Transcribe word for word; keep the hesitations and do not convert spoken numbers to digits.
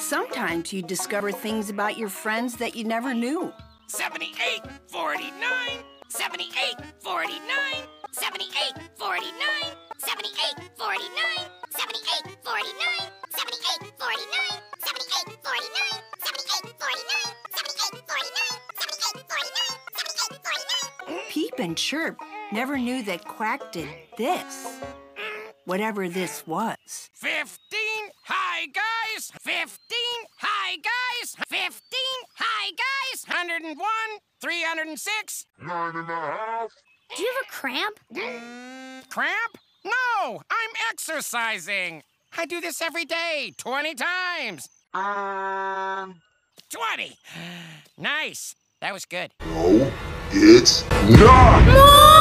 Sometimes you discover things about your friends that you never knew. seventy-eight, forty-nine, seventy-eight, forty-nine, seventy-eight, forty-nine, seventy-eight, forty-nine, seventy-eight, forty-nine, seventy-eight, forty-nine, seventy-eight, forty-nine, seventy-eight, forty-nine, seventy-eight, forty-nine, seventy-eight, forty-nine, seventy-eight, forty-nine. Peep and Chirp never knew that Quack did this. Whatever this was. Fifteen, hi guys! Fifteen, hi guys! Fifteen, hi guys! Hundred and one, three hundred and six. Nine and a half. Do you have a cramp? Cramp? No, I'm exercising. I do this every day, twenty times. Um. Twenty. Nice. That was good. No, it's not. Mom!